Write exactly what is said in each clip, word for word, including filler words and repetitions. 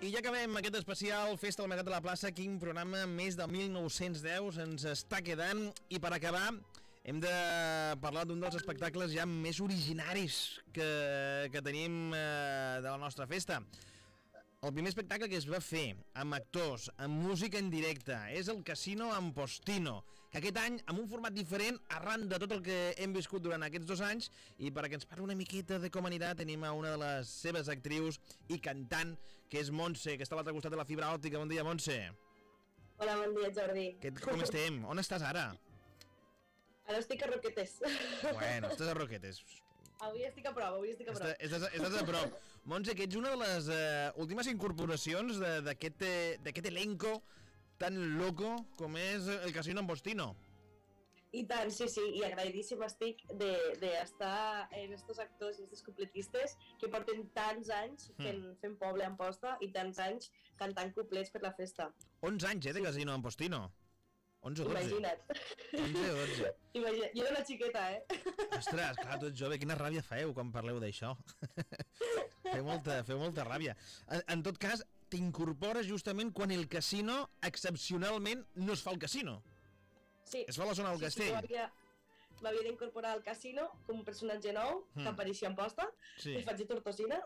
i ja acabem aquest especial Festa al Mercat de la Plaça. Quin programa més de mil nou-cents deu ens està quedant. I per acabar hem de parlar d'un dels espectacles ja més originaris que, que tenim eh, de la nostra festa. El primer espectacle que es va fer amb actors, amb música en directe, és el Casino Ampostino, que aquest any, amb un format diferent, arran de tot el que hem viscut durant aquests dos anys, i per que ens parli una miqueta de com anirà, tenim a una de les seves actrius i cantant, que és Montse, que està a l'altre costat de la fibra òptica. Bon dia, Montse. Hola, bon dia, Jordi. Que, com estem? On estàs ara? Ara estic a Roquetes. Bueno, estàs a Roquetes. Avui estic a prop, avui estic a prop. Estàs, estàs a prop. Montse, que ets una de les uh, últimes incorporacions d'aquest elenco tan loco com és el Casino Ampostino. I tant, sí, sí, i agraïdíssim estic d'estar de, en estos actors i estos cupletistes que porten tants anys fent, mm. fent poble a Amposta i tants anys cantant cuplets per la festa. onze anys, eh, de sí. Casino Ampostino. onze o dotze. Imagina't. onze o dotze. Imagina't. Jo era una xiqueta, eh? Ostres, clar, tu ets jove, quina ràbia feu quan parleu d'això. feu, molta, feu molta ràbia. En, en tot cas, t'incorpores justament quan el casino, excepcionalment, no es fa al casino. Sí. Es fa a la zona del sí, castell. Sí, m'havia d'incorporar al casino com un personatge nou, mm. que apareixia en posta, sí. I faig de Tortosina.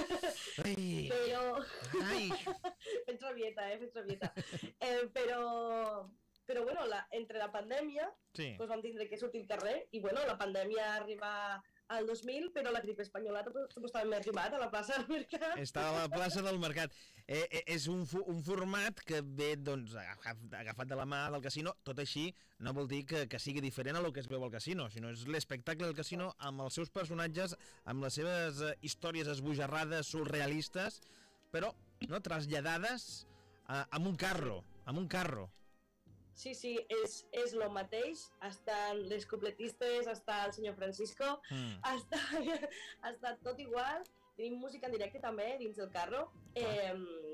Ai. Però... Ai. Fets rabieta, eh? Fets rabieta. eh, però... Però, bueno, la, entre la pandèmia, sí. Pues vam tindre que sortir al carrer, i, bueno, la pandèmia arriba al dos mil, però la grip espanyola estava més arribat a la plaça del Mercat. Està a la plaça del Mercat. Eh, eh, és un, un format que ve, doncs, agafat de la mà del casino, tot així no vol dir que, que sigui diferent a lo que es veu al casino, sinó és l'espectacle del casino amb els seus personatges, amb les seves eh, històries esbojarrades, surrealistes, però, no, traslladades eh, amb un carro, amb un carro. Sí, sí, és, és lo mateix, estan les cupletistes, està el senyor Francisco, mm. està, està tot igual, tenim música en directe també dins del carro, eh,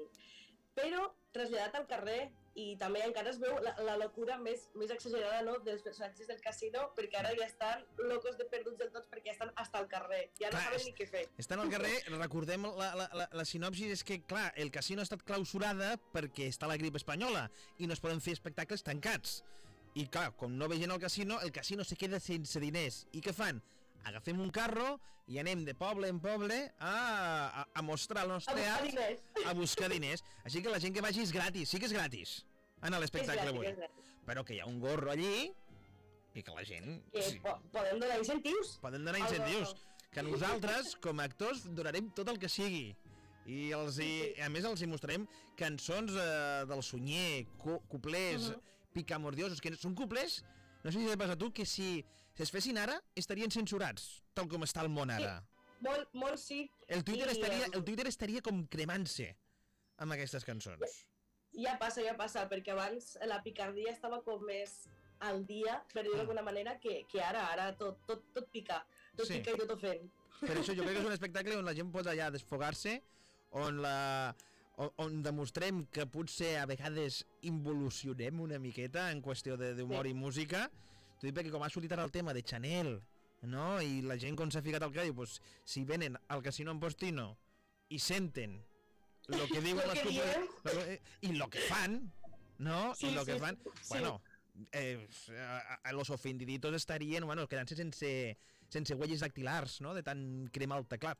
però traslladat al carrer, i també encara es veu la, la locura més, més exagerada, no?, dels personatges del casino, perquè ara ja estan locos de perduts del tots perquè estan hasta al carrer, ja no clar, saben ni què fer. Estan al carrer, recordem la, la, la, la sinopsi és que, clar, el casino ha estat clausurada perquè està la grip espanyola i no es poden fer espectacles tancats. I clar, com no ve gent al casino, el casino se queda sense diners. I què fan? Agafem un carro i anem de poble en poble a, a, a mostrar el nostre art, a buscar diners. Així que la gent que vagi és gratis, sí que és gratis, anar a l'espectacle avui. Però que hi ha un gorro allí i que la gent... Que sí, po podem donar incentius. Podem donar incentius. Que nosaltres, com a actors, donarem tot el que sigui. I, els hi, a més els hi mostrarem cançons eh, del Sunyer, cu cuplers, uh -huh. picamordiosos, que són cuplers, no sé si t'ha passat a tu, que si es fessin ara estarien censurats, tal com està el món ara. Sí, molt, molt sí. El Twitter, I, estaria, el Twitter estaria com cremant-se amb aquestes cançons. Ja passa, ja passa, perquè abans la picardia estava com més al dia, per dir-ho d'alguna manera, que, que ara, ara tot, tot, tot pica, tot sí. Pica i tot ofent. Per això jo crec que és un espectacle on la gent pot allà desfogar-se, on la... On, on demostrem que potser a vegades involucionem una miqueta en qüestió d'humor sí. I música. T'ho dic perquè com ha sortit ara el tema de Chanel, no? I la gent com s'ha ficat al que diu, pues, si venen al Casino Ampostino i senten lo que diuen les cuples i lo que fan, no? Sí, I lo que sí, fan, sí. Bueno, eh, los ofendiditos estarien, bueno, quedant-se sense, sense huelles dactilars, no? De tant cremar el teclat.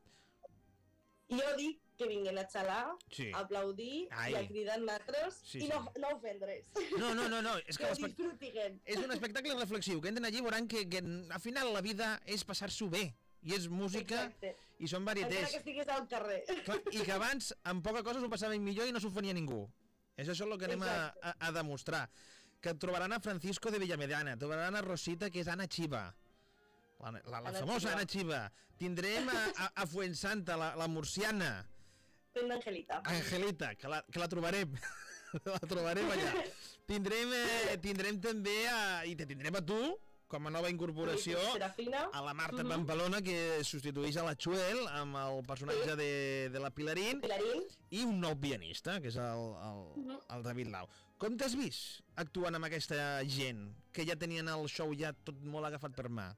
I jo dic que vinguin a xalar, sí. A aplaudir Ai. I a cridar nosaltres sí, i no, no ofendre's. No, no, no, no. És que, que disfrutiguen. És un espectacle reflexiu, que entren allí i veuran que, que al final la vida és passar-s'ho bé. I és música. Exacte. I són varietés. Encara que estigués al carrer. Clar, i que abans, amb poca cosa, s'ho passaven millor i no s'ofenia ningú. És això el que anem a, a, a demostrar. Que trobaran a Francisco de Villamediana, trobaran a Rosita, que és Anna Chiva. La, la, la famosa Anna Chiva. Tindrem a, a, a Fuensanta, la, la murciana. Fent d'Angelita. Angelita, que la, que la trobarem. La trobarem allà. Tindrem, eh, tindrem també a, i te tindrem a tu com a nova incorporació a la Marta uh -huh. Pampalona, que substitueix a la Chuel amb el personatge sí. de, de la Pilarín, Pilarín i un nou pianista, que és el, el, uh -huh. el David Lau. Com t'has vist actuant amb aquesta gent que ja tenien el show ja tot molt agafat per mà?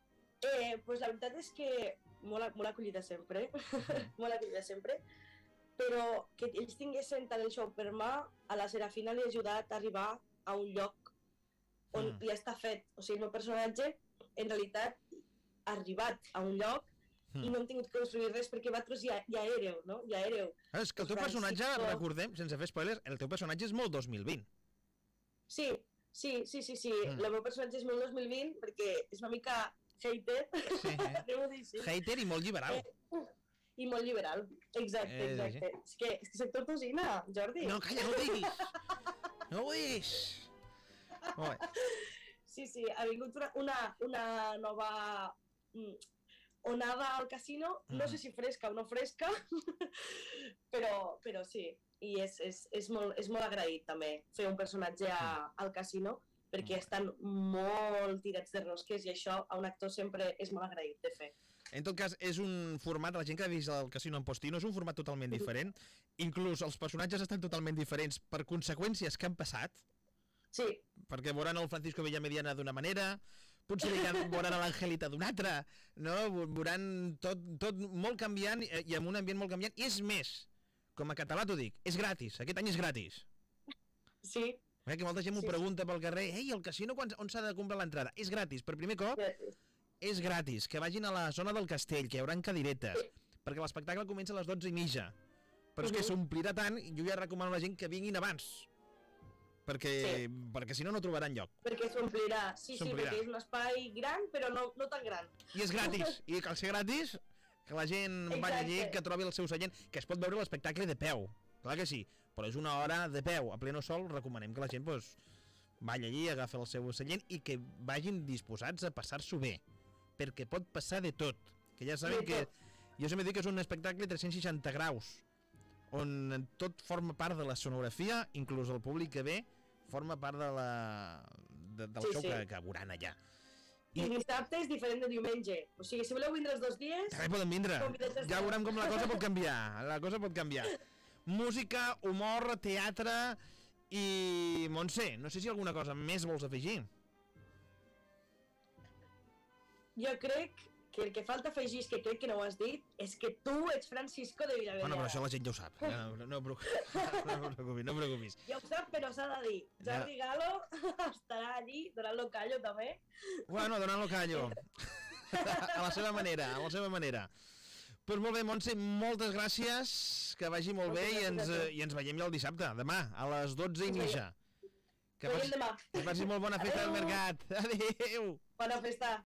Eh, pues la veritat és que molt, molt acollida sempre, uh -huh. molt acollida sempre, però que ells tinguessin tant el show per mà, a la Serafina li ha ajudat a arribar a un lloc on mm. ja està fet. O sigui, el meu personatge, en realitat, ha arribat a un lloc mm. i no hem tingut que construir res perquè vosaltres ja, ja éreu, no? Ja éreu. Ah, és que el teu personatge, recordem, sense fer spoilers, el teu personatge és molt dos mil vint. Sí, sí, sí, sí, sí. Mm. El meu personatge és molt dos mil vint perquè és una mica hater, sí, eh? Hater i molt liberal. Eh, I molt liberal, exacte, eh, exacte. Sí. És que, és que soc tortosina, Jordi. No, calla, no ho diguis. No ho diguis. Sí, sí, ha vingut una, una, una nova onada al casino, mm. no sé si fresca o no fresca, però, però sí, i és, és, és, molt, és molt agraït també fer un personatge a, al casino, perquè estan molt tirats de rosques i això a un actor sempre és molt agraït de fer. En tot cas, és un format, la gent que ha vist el Casino en Postino, és un format totalment diferent, inclús els personatges estan totalment diferents per conseqüències que han passat. Sí. Perquè veuran el Francisco Villamediana d'una manera, potser veuran l'Angelita d'una altra, no? Veuran tot, tot molt canviant i amb un ambient molt canviant. I és més, com a català t'ho dic, és gratis, aquest any és gratis. Sí. Eh, que molta gent m'ho sí, pregunta pel carrer, ei, el casino quan, on s'ha de comprar l'entrada? És gratis, per primer cop, gratis. És gratis, que vagin a la zona del castell, que hi haurà caderetes, sí. perquè l'espectacle comença a les dotze i mitja, però és uh -huh. que s'omplirà tant, i jo ja recomano a la gent que vinguin abans, perquè, sí. perquè si no, no trobaran lloc. Perquè s'omplirà, sí, sí, perquè és un espai gran, però no, no tan gran. I és gratis, i que al ser gratis, que la gent Exacte. vagi allí, que trobi el seu seient, que es pot veure l'espectacle de peu, clar que sí, però és una hora de peu, a pleno sol, recomanem que la gent pues, vagi allí, agafi el seu seient i que vagin disposats a passar-s'ho bé, perquè pot passar de tot, que ja saben que jo sempre dic que és un espectacle tres-cents seixanta graus, on tot forma part de la sonografia, inclús el públic que ve forma part de la, de, del sí, show sí. Que, que veuran allà. I, I dissabte és diferent de diumenge, o sigui, si voleu vindre els dos dies... També poden vindre, ja veurem com la cosa pot canviar, la cosa pot canviar. Música, humor, teatre i... Montse, no sé si alguna cosa més vols afegir. Jo crec que el que falta afegir, és que crec que no ho has dit, és que tu ets Francisco de Villamediana. Bueno, però això la gent ja ho sap. No, no, no, no preocupis, no preocupis. Ja ho sap, però s'ha de dir. Jordi ja. Galo estarà allí donant-lo callo, també. Bueno, donant-lo callo. A la seva manera, a la seva manera. Doncs molt bé, Montse, moltes gràcies, que vagi molt bé i ens, i ens veiem ja el dissabte, demà, a les dotze i mitja. Que faci, que faci molt bona festa al mercat. Adéu. Bona festa.